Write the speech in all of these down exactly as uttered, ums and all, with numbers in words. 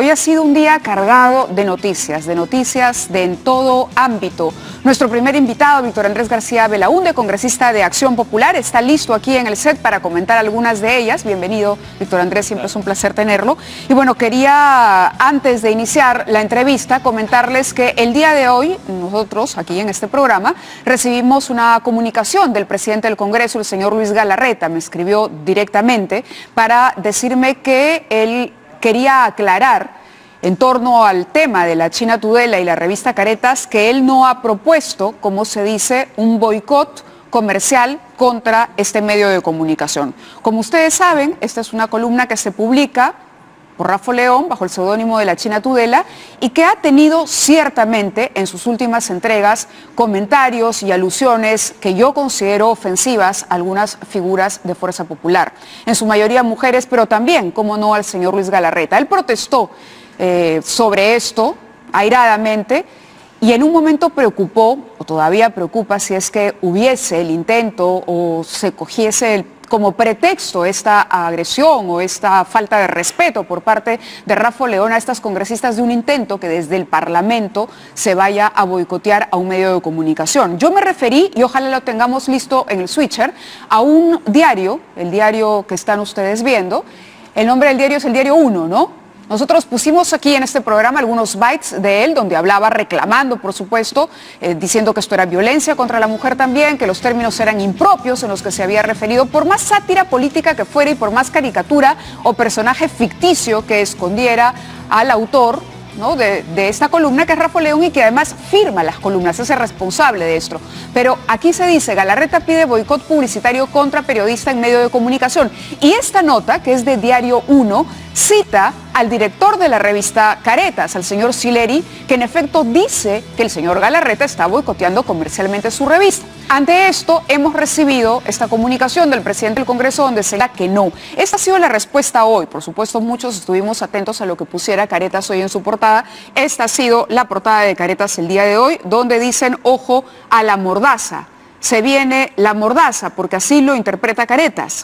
Hoy ha sido un día cargado de noticias, de noticias de en todo ámbito. Nuestro primer invitado, Víctor Andrés García Belaúnde, congresista de Acción Popular, está listo aquí en el set para comentar algunas de ellas. Bienvenido, Víctor Andrés, siempre es un placer tenerlo. Y bueno, quería, antes de iniciar la entrevista, comentarles que el día de hoy, nosotros aquí en este programa, recibimos una comunicación del presidente del Congreso, el señor Luis Galarreta. Me escribió directamente para decirme que él quería aclarar en torno al tema de la China Tudela y la revista Caretas que él no ha propuesto, como se dice, un boicot comercial contra este medio de comunicación. Como ustedes saben, esta es una columna que se publica por Rafa León bajo el seudónimo de la China Tudela y que ha tenido ciertamente en sus últimas entregas comentarios y alusiones que yo considero ofensivas a algunas figuras de Fuerza Popular, en su mayoría mujeres, pero también, como no, al señor Luis Galarreta. Él protestó eh, sobre esto airadamente y en un momento preocupó, o todavía preocupa, si es que hubiese el intento o se cogiese el como pretexto esta agresión o esta falta de respeto por parte de Rafa León a estas congresistas de un intento que desde el Parlamento se vaya a boicotear a un medio de comunicación. Yo me referí, y ojalá lo tengamos listo en el switcher, a un diario, el diario que están ustedes viendo. El nombre del diario es el Diario uno, ¿no? Nosotros pusimos aquí en este programa algunos bytes de él, donde hablaba reclamando, por supuesto, eh, diciendo que esto era violencia contra la mujer también, que los términos eran impropios en los que se había referido, por más sátira política que fuera y por más caricatura o personaje ficticio que escondiera al autor, ¿no?, de, de esta columna, que es Rafa León, y que además firma las columnas, es el responsable de esto. Pero aquí se dice: Galarreta pide boicot publicitario contra periodista en medio de comunicación. Y esta nota, que es de Diario uno, cita al director de la revista Caretas, al señor Sileri, que en efecto dice que el señor Galarreta está boicoteando comercialmente su revista. Ante esto, hemos recibido esta comunicación del presidente del Congreso donde se da que no. Esta ha sido la respuesta hoy. Por supuesto, muchos estuvimos atentos a lo que pusiera Caretas hoy en su portada. Esta ha sido la portada de Caretas el día de hoy, donde dicen: ojo a la mordaza. Se viene la mordaza, porque así lo interpreta Caretas.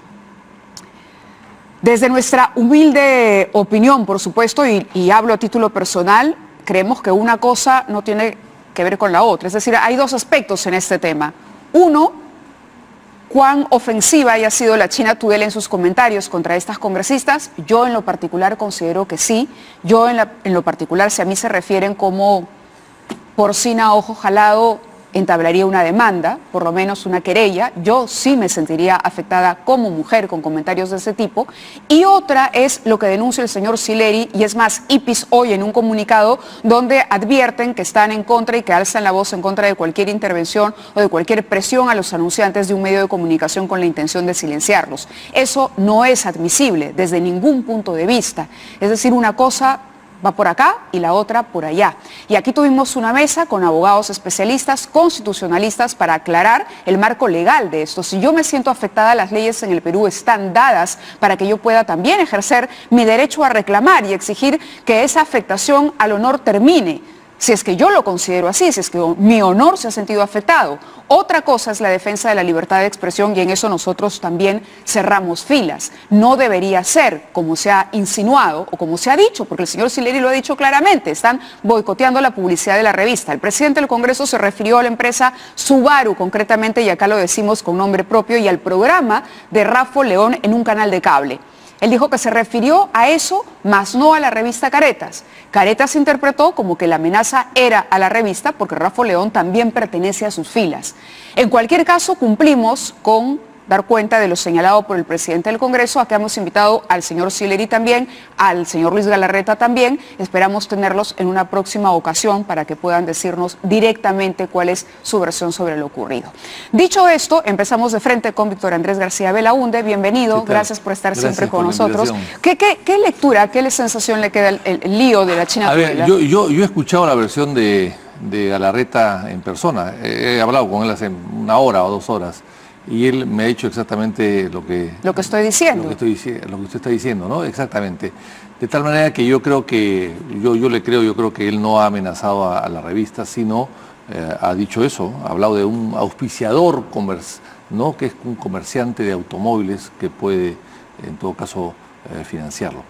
Desde nuestra humilde opinión, por supuesto, y, y hablo a título personal, creemos que una cosa no tiene que ver con la otra. Es decir, hay dos aspectos en este tema. Uno, cuán ofensiva haya sido la China Tudela en sus comentarios contra estas congresistas. Yo en lo particular considero que sí. Yo en, la, en lo particular, si a mí se refieren como porcina a ojo jalado, entablaría una demanda, por lo menos una querella. Yo sí me sentiría afectada como mujer con comentarios de ese tipo. Y otra es lo que denuncia el señor Sileri, y es más, I P I S hoy en un comunicado donde advierten que están en contra y que alzan la voz en contra de cualquier intervención o de cualquier presión a los anunciantes de un medio de comunicación con la intención de silenciarlos. Eso no es admisible desde ningún punto de vista. Es decir, una cosa va por acá y la otra por allá. Y aquí tuvimos una mesa con abogados especialistas, constitucionalistas, para aclarar el marco legal de esto. Si yo me siento afectada, las leyes en el Perú están dadas para que yo pueda también ejercer mi derecho a reclamar y exigir que esa afectación al honor termine, si es que yo lo considero así, si es que mi honor se ha sentido afectado. Otra cosa es la defensa de la libertad de expresión, y en eso nosotros también cerramos filas. No debería ser como se ha insinuado o como se ha dicho, porque el señor Sileri lo ha dicho claramente: están boicoteando la publicidad de la revista. El presidente del Congreso se refirió a la empresa Subaru concretamente, y acá lo decimos con nombre propio, y al programa de Rafa León en un canal de cable. Él dijo que se refirió a eso, más no a la revista Caretas. Caretas interpretó como que la amenaza era a la revista, porque Rafa León también pertenece a sus filas. En cualquier caso, cumplimos con dar cuenta de lo señalado por el presidente del Congreso. Acá hemos invitado al señor Sileri también, al señor Luis Galarreta también. Esperamos tenerlos en una próxima ocasión para que puedan decirnos directamente cuál es su versión sobre lo ocurrido. Dicho esto, empezamos de frente con Víctor Andrés García Belaúnde. Bienvenido, gracias por estar gracias siempre con nosotros. ¿Qué, qué, ¿Qué lectura, qué sensación le queda el, el, el lío de la China Tudela? A ver, yo, yo, yo he escuchado la versión de, de Galarreta en persona. He, he hablado con él hace una hora o dos horas. Y él me ha dicho exactamente lo que... Lo que estoy diciendo. Lo que, estoy, lo que usted está diciendo, ¿no? Exactamente. De tal manera que yo creo que, yo, yo le creo, yo creo que él no ha amenazado a, a la revista, sino eh, ha dicho eso, ha hablado de un auspiciador, comerci ¿no?, que es un comerciante de automóviles que puede, en todo caso, eh, financiarlo.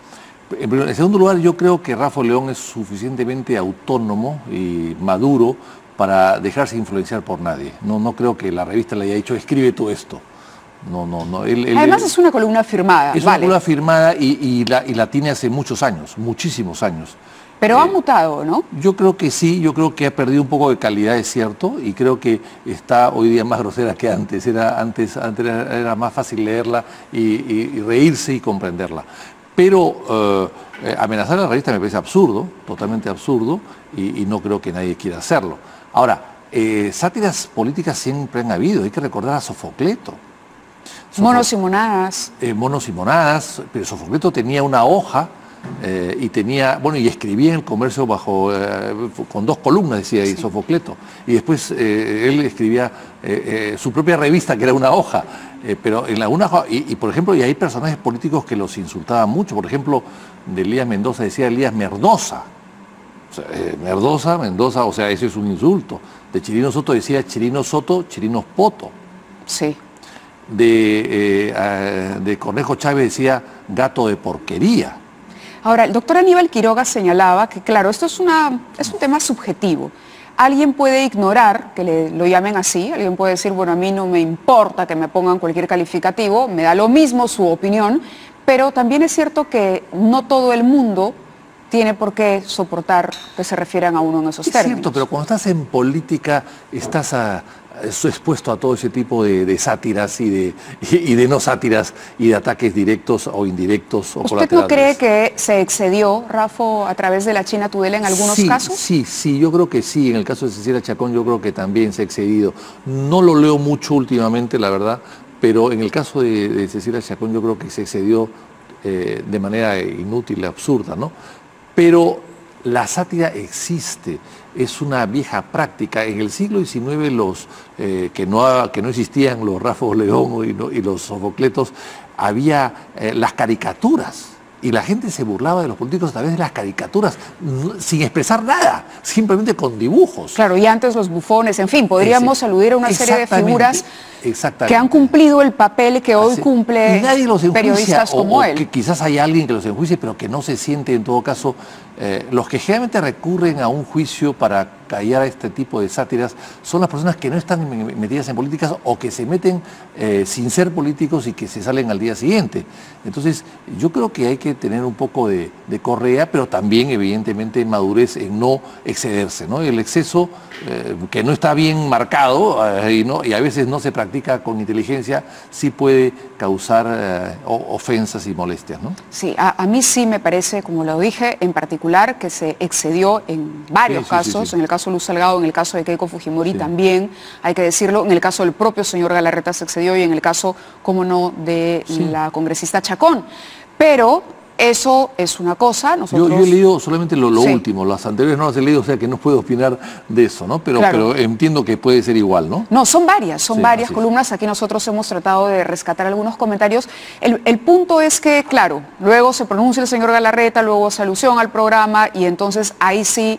En segundo lugar, yo creo que Rafa León es suficientemente autónomo y maduro para dejarse influenciar por nadie. No, no creo que la revista le haya dicho, escribe tú esto. No, no, no. Él, él, Además él, es una columna firmada. Es vale. una columna firmada y, y, la, y la tiene hace muchos años, muchísimos años. Pero eh, ha mutado, ¿no? Yo creo que sí, yo creo que ha perdido un poco de calidad, es cierto, y creo que está hoy día más grosera que antes. Era, antes, antes era, era más fácil leerla y, y, y reírse y comprenderla. Pero eh, amenazar a la revista me parece absurdo, totalmente absurdo, y, y no creo que nadie quiera hacerlo. Ahora, eh, sátiras políticas siempre han habido, hay que recordar a Sofocleto. Sofo Monos y monadas. Eh, monos y monadas, pero Sofocleto tenía una hoja eh, y tenía, bueno, y escribía en el comercio bajo, eh, con dos columnas, decía ahí, sí. Sofocleto. Y después eh, él escribía eh, eh, su propia revista, que era una hoja. Eh, pero en la una hoja, y, y por ejemplo, y hay personajes políticos que los insultaban mucho. Por ejemplo, de Elías Mendoza decía Elías Merdoza. O sea, eh, Merdoza, Mendoza, o sea, ese es un insulto. De Chirino Soto decía Chirino Soto, Chirinos Poto. Sí. De, eh, de Cornejo Chávez decía gato de porquería. Ahora, el doctor Aníbal Quiroga señalaba que, claro, esto es, una, es un tema subjetivo. Alguien puede ignorar que le, lo llamen así, alguien puede decir, bueno, a mí no me importa que me pongan cualquier calificativo, me da lo mismo su opinión, pero también es cierto que no todo el mundo tiene por qué soportar que se refieran a uno en esos es términos. Es cierto, pero cuando estás en política estás a, expuesto a todo ese tipo de, de sátiras y de, y, y de no sátiras y de ataques directos o indirectos o ¿Usted colaterales. no cree que se excedió, Rafa, a través de la China Tudela en algunos sí, casos? Sí, sí, yo creo que sí. En el caso de Cecilia Chacón yo creo que también se ha excedido. No lo leo mucho últimamente, la verdad, pero en el caso de, de Cecilia Chacón yo creo que se excedió eh, de manera inútil, absurda, ¿no? Pero la sátira existe, es una vieja práctica. En el siglo diecinueve los, eh, que, no, que no existían los Rafa León y, no, y los Sofocletos, había eh, las caricaturas. Y la gente se burlaba de los políticos a través de las caricaturas, sin expresar nada, simplemente con dibujos. Claro, y antes los bufones, en fin, podríamos Ese, aludir a una serie de figuras que han cumplido el papel que hoy Así, cumple y nadie los periodistas como o, él. O que quizás hay alguien que los enjuicie, pero que no se siente en todo caso. Eh, los que generalmente recurren a un juicio para callar a este tipo de sátiras son las personas que no están metidas en políticas o que se meten eh, sin ser políticos y que se salen al día siguiente. Entonces, yo creo que hay que tener un poco de, de correa, pero también, evidentemente, madurez en no excederse, ¿no? El exceso, eh, que no está bien marcado eh, y, no, y a veces no se practica con inteligencia, sí puede causar eh, ofensas y molestias, ¿no? Sí, a, a mí sí me parece, como lo dije, en particular, que se excedió en varios sí, sí, casos, sí, sí. En el caso de Luz Salgado, en el caso de Keiko Fujimori sí. También, hay que decirlo, en el caso del propio señor Galarreta se excedió y en el caso, como no, de sí. la congresista Chacón. Pero eso es una cosa, nosotros... Yo, yo he leído solamente lo, lo sí. último, las anteriores no las he leído, o sea que no puedo opinar de eso, ¿no? Pero, claro. pero entiendo que puede ser igual, ¿no? No, son varias, son sí, varias columnas, aquí nosotros hemos tratado de rescatar algunos comentarios. El, el punto es que, claro, luego se pronuncia el señor Galarreta, luego hace alusión al programa y entonces ahí sí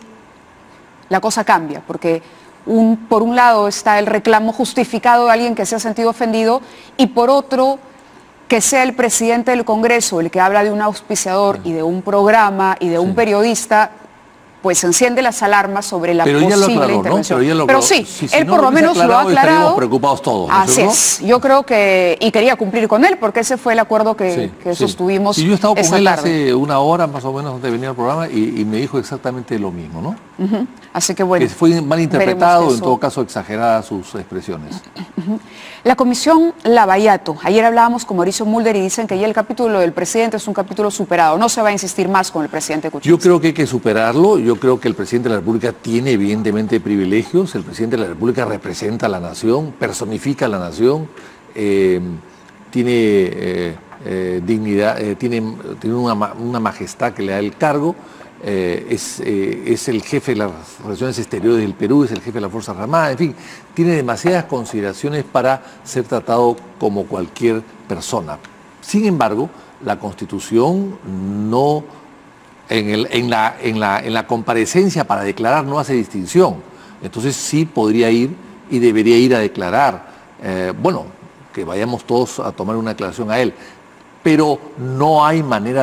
la cosa cambia, porque un, por un lado está el reclamo justificado de alguien que se ha sentido ofendido y por otro... que sea el presidente del Congreso el que habla de un auspiciador y de un programa y de un sí. periodista, pues enciende las alarmas sobre la pero posible ya lo aclaró, intervención. ¿no? Pero, ya lo pero sí, si, si él no por lo menos lo ha aclarado. Estaríamos preocupados todos, ¿no? Así es. Yo creo que, y quería cumplir con él, porque ese fue el acuerdo que, sí, que sí. sostuvimos. Y yo he estado con él tarde. hace una hora más o menos antes de venir al programa y, y me dijo exactamente lo mismo, ¿no? Uh-huh. Así que bueno. Que fue mal interpretado, en todo caso exageradas sus expresiones. Uh-huh. La comisión Lavallato, ayer hablábamos con Mauricio Mulder y dicen que ya el capítulo del presidente es un capítulo superado, no se va a insistir más con el presidente Kuczynski. Yo creo que hay que superarlo, yo creo que el presidente de la República tiene evidentemente privilegios, el presidente de la República representa a la nación, personifica a la nación, eh, tiene eh, eh, dignidad, eh, tiene, tiene una, una majestad que le da el cargo. Eh, es, eh, es el jefe de las relaciones exteriores del Perú, es el jefe de las Fuerzas Armadas, en fin, tiene demasiadas consideraciones para ser tratado como cualquier persona. Sin embargo, la Constitución no, en, el, en, la, en, la, en la comparecencia para declarar no hace distinción. Entonces sí podría ir y debería ir a declarar, eh, bueno, que vayamos todos a tomar una declaración a él, pero no hay manera de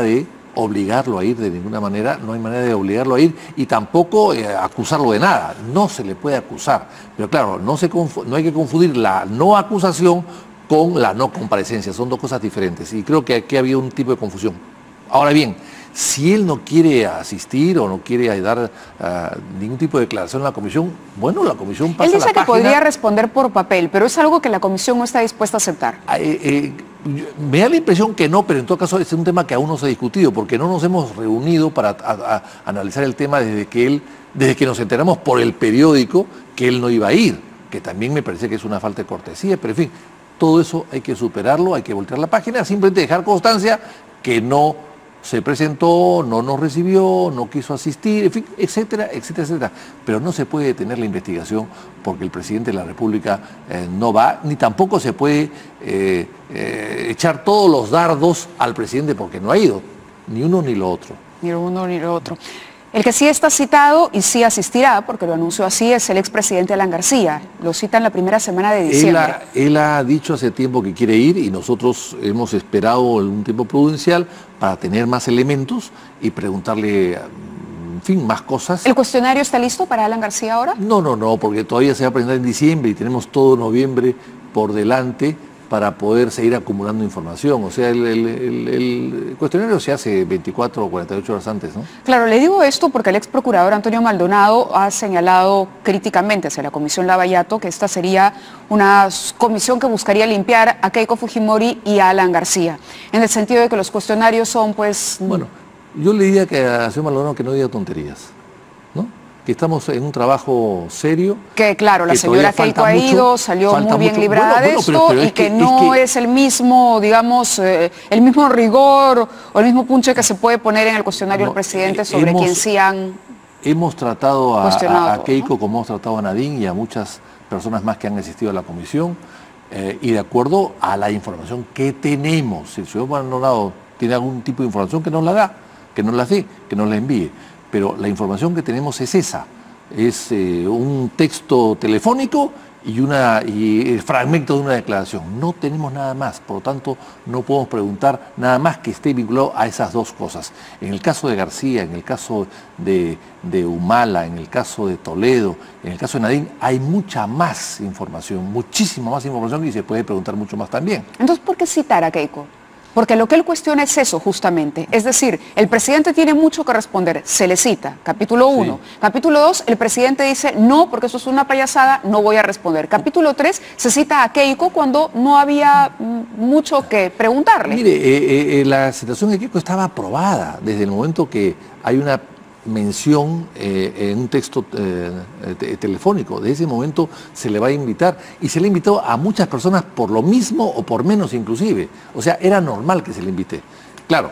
obligarlo a ir de ninguna manera, no hay manera de obligarlo a ir y tampoco eh, acusarlo de nada, no se le puede acusar. Pero claro, no, se no hay que confundir la no acusación con la no comparecencia, son dos cosas diferentes y creo que aquí ha habido un tipo de confusión. Ahora bien, si él no quiere asistir o no quiere dar uh, ningún tipo de declaración en la comisión, bueno, la comisión pasa Él dice la que página. podría responder por papel, pero es algo que la comisión no está dispuesta a aceptar. Eh, eh, me da la impresión que no, pero en todo caso es un tema que aún no se ha discutido, porque no nos hemos reunido para a, a, analizar el tema desde que él, desde que nos enteramos por el periódico que él no iba a ir, que también me parece que es una falta de cortesía, pero en fin, todo eso hay que superarlo, hay que voltear la página, simplemente dejar constancia que no se presentó, no nos recibió, no quiso asistir, en fin, etcétera, etcétera, etcétera. Pero no se puede detener la investigación porque el presidente de la República eh, no va, ni tampoco se puede eh, eh, echar todos los dardos al presidente porque no ha ido, ni uno ni lo otro. Ni lo uno ni lo otro. El que sí está citado y sí asistirá, porque lo anunció así, es el expresidente Alan García. Lo cita en la primera semana de diciembre. Él ha, él ha dicho hace tiempo que quiere ir y nosotros hemos esperado un tiempo prudencial para tener más elementos y preguntarle, en fin, más cosas. ¿El cuestionario está listo para Alan García ahora? No, no, no, porque todavía se va a presentar en diciembre y tenemos todo noviembre por delante para poder seguir acumulando información. O sea, el, el, el, el cuestionario se hace veinticuatro o cuarenta y ocho horas antes, ¿no? Claro, le digo esto porque el ex procurador Antonio Maldonado ha señalado críticamente hacia la Comisión Lavallato que esta sería una comisión que buscaría limpiar a Keiko Fujimori y a Alan García, en el sentido de que los cuestionarios son, pues... Bueno, yo le diría que a señor Maldonado que no diga tonterías, ¿no? Que estamos en un trabajo serio. Que claro, la que señora Keiko ha ido, salió muy bien mucho. librada bueno, de bueno, esto pero, pero y es que, que no es, que... es el mismo, digamos, eh, el mismo rigor o el mismo punche que se puede poner en el cuestionario no, del presidente eh, sobre hemos, quien sí han Hemos tratado a, a, a Keiko, ¿no? como hemos tratado a Nadine y a muchas personas más que han asistido a la comisión, eh, y de acuerdo a la información que tenemos. Si el señor Maldonado tiene algún tipo de información, que nos la da, que nos la dé, que nos la envíe. Pero la información que tenemos es esa. Es eh, un texto telefónico y, una, y el fragmento de una declaración. No tenemos nada más, por lo tanto no podemos preguntar nada más que esté vinculado a esas dos cosas. En el caso de García, en el caso de, de Humala, en el caso de Toledo, en el caso de Nadine, hay mucha más información, muchísima más información y se puede preguntar mucho más también. Entonces, ¿por qué citar a Keiko? Porque lo que él cuestiona es eso, justamente. Es decir, el presidente tiene mucho que responder, se le cita, capítulo uno. Sí. Capítulo dos, el presidente dice, no, porque eso es una payasada, no voy a responder. Capítulo tres, se cita a Keiko cuando no había mucho que preguntarle. Mire, eh, eh, la citación de Keiko estaba aprobada desde el momento que hay una mención eh, en un texto eh, te telefónico. De ese momento se le va a invitar y se le invitó a muchas personas por lo mismo o por menos inclusive. O sea, era normal que se le invite. Claro,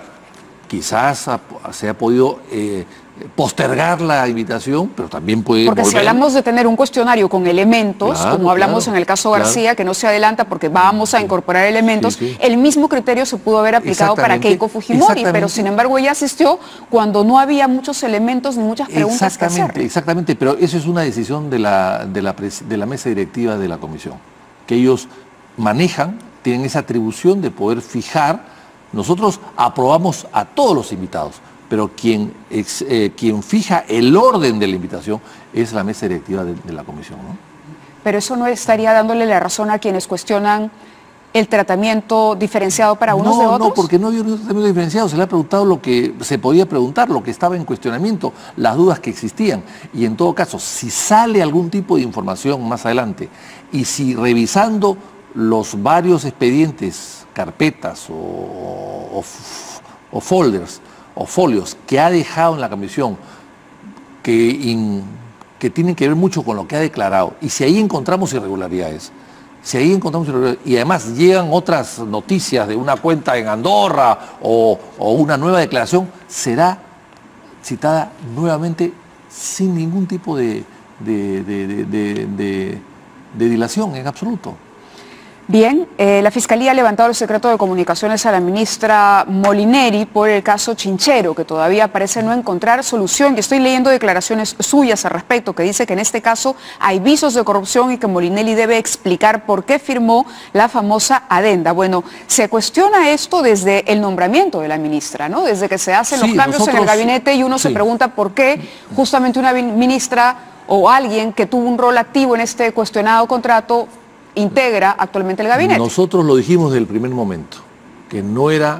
quizás ha, se ha podido eh, postergar la invitación, pero también puede Porque volver. Si hablamos de tener un cuestionario con elementos, claro, como hablamos claro, en el caso García, claro, que no se adelanta porque vamos a incorporar elementos, sí, sí. el mismo criterio se pudo haber aplicado para Keiko Fujimori, pero sin embargo ella asistió cuando no había muchos elementos ni muchas preguntas que hacer. Exactamente, exactamente, pero eso es una decisión de la, de, la, de la mesa directiva de la comisión, que ellos manejan, tienen esa atribución de poder fijar. Nosotros aprobamos a todos los invitados, pero quien, ex, eh, quien fija el orden de la invitación es la mesa directiva de, de la comisión, ¿no? Pero eso no estaría dándole la razón a quienes cuestionan el tratamiento diferenciado para unos no, de otros. No, porque no había un tratamiento diferenciado, se le ha preguntado lo que se podía preguntar, lo que estaba en cuestionamiento, las dudas que existían. Y en todo caso, si sale algún tipo de información más adelante y si revisando los varios expedientes, carpetas o, o, o folders, o folios que ha dejado en la comisión que, in, que tienen que ver mucho con lo que ha declarado, y si ahí encontramos irregularidades, si ahí encontramos irregularidades, y además llegan otras noticias de una cuenta en Andorra o, o una nueva declaración, será citada nuevamente sin ningún tipo de, de, de, de, de, de, de dilación en absoluto. Bien, eh, la Fiscalía ha levantado el secreto de comunicaciones a la ministra Molinelli por el caso Chinchero, que todavía parece no encontrar solución. Y estoy leyendo declaraciones suyas al respecto, que dice que en este caso hay visos de corrupción y que Molinelli debe explicar por qué firmó la famosa adenda. Bueno, se cuestiona esto desde el nombramiento de la ministra, ¿no? Desde que se hacen Sí, los cambios nosotros, en el gabinete y uno sí. se pregunta por qué justamente una ministra o alguien que tuvo un rol activo en este cuestionado contrato integra actualmente el gabinete. Nosotros lo dijimos desde el primer momento, que no era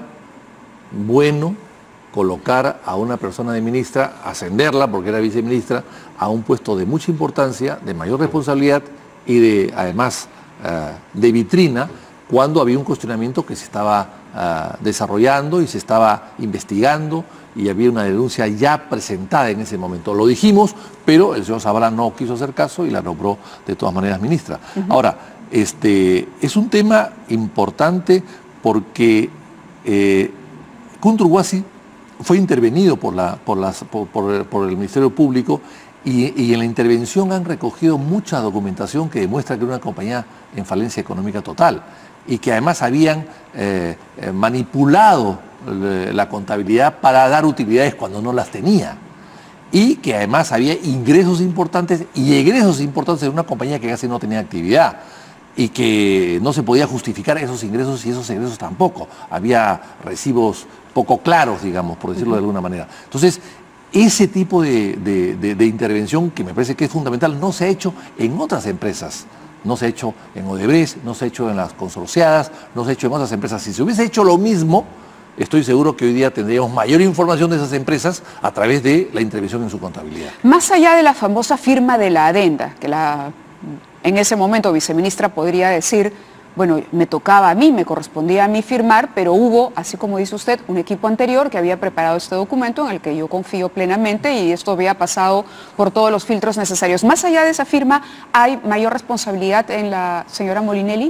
bueno colocar a una persona de ministra, ascenderla, porque era viceministra, a un puesto de mucha importancia, de mayor responsabilidad y de, además, uh, de vitrina, cuando había un cuestionamiento que se estaba uh, desarrollando y se estaba investigando y había una denuncia ya presentada en ese momento. Lo dijimos, pero el señor Zabala no quiso hacer caso y la nombró de todas maneras ministra. Uh-huh. Ahora, Este, es un tema importante porque eh, Kunturwasi fue intervenido por, la, por, las, por, por, por el Ministerio Público y, y en la intervención han recogido mucha documentación que demuestra que era una compañía en falencia económica total y que además habían eh, eh, manipulado la contabilidad para dar utilidades cuando no las tenía. Y que además había ingresos importantes y egresos importantes de una compañía que casi no tenía actividad y que no se podía justificar esos ingresos y esos egresos tampoco. Había recibos poco claros, digamos, por decirlo de alguna manera. Entonces, ese tipo de, de, de, de intervención, que me parece que es fundamental, no se ha hecho en otras empresas. No se ha hecho en Odebrecht, no se ha hecho en las consorciadas, no se ha hecho en otras empresas. Si se hubiese hecho lo mismo, estoy seguro que hoy día tendríamos mayor información de esas empresas a través de la intervención en su contabilidad. Más allá de la famosa firma de la adenda, que la, en ese momento viceministra podría decir, bueno, me tocaba a mí, me correspondía a mí firmar, pero hubo, así como dice usted, un equipo anterior que había preparado este documento en el que yo confío plenamente y esto había pasado por todos los filtros necesarios. Más allá de esa firma, ¿hay mayor responsabilidad en la señora Molinelli?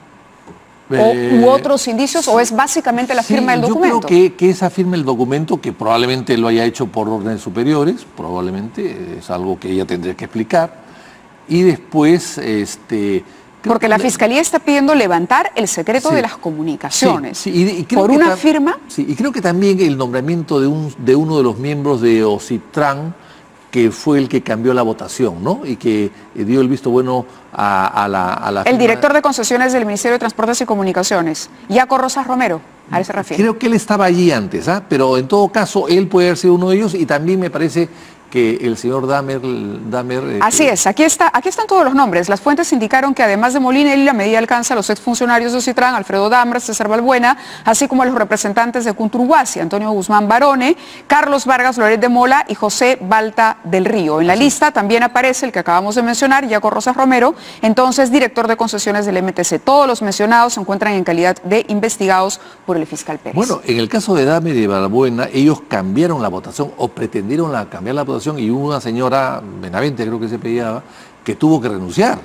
¿O, Eh, ¿U otros indicios? ¿O es básicamente la sí, firma del documento? Yo creo que, que esa firma del documento, que probablemente lo haya hecho por órdenes superiores, probablemente es algo que ella tendría que explicar. Y después, este... Porque la Fiscalía está pidiendo levantar el secreto sí, de las comunicaciones. Sí, sí, y, y creo por que una firma. Sí, y creo que también el nombramiento de, un, de uno de los miembros de Ocitran, que fue el que cambió la votación, ¿no? Y que eh, dio el visto bueno a, a la... A la el firma. director de concesiones del Ministerio de Transportes y Comunicaciones, Yaco Rosas Romero, a él se refiere. Creo que él estaba allí antes, ¿ah? Pero en todo caso él puede haber sido uno de ellos y también me parece que el señor Damer... Damer eh, Así es, aquí, está, aquí están todos los nombres. Las fuentes indicaron que además de Molinelli, la medida alcanza a los exfuncionarios de Ocitran, Alfredo Damer, César Balbuena, así como a los representantes de Kunturwasi, Antonio Guzmán Barone, Carlos Vargas Loret de Mola y José Balta del Río. En la así. lista también aparece el que acabamos de mencionar, Yaco Rosas Romero, entonces director de concesiones del M T C. Todos los mencionados se encuentran en calidad de investigados por el fiscal Pérez. Bueno, en el caso de Damer y de Balbuena, ellos cambiaron la votación o pretendieron la, cambiar la votación y hubo una señora, Benavente creo que se pedía, que tuvo que renunciar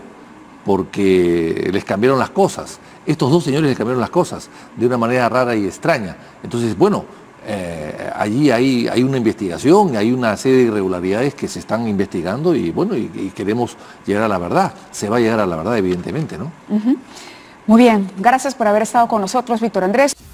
porque les cambiaron las cosas. Estos dos señores les cambiaron las cosas de una manera rara y extraña. Entonces, bueno, eh, allí hay, hay una investigación, hay una serie de irregularidades que se están investigando y bueno, y, y queremos llegar a la verdad. Se va a llegar a la verdad, evidentemente, ¿no? Uh-huh. Muy bien, gracias por haber estado con nosotros, Víctor Andrés.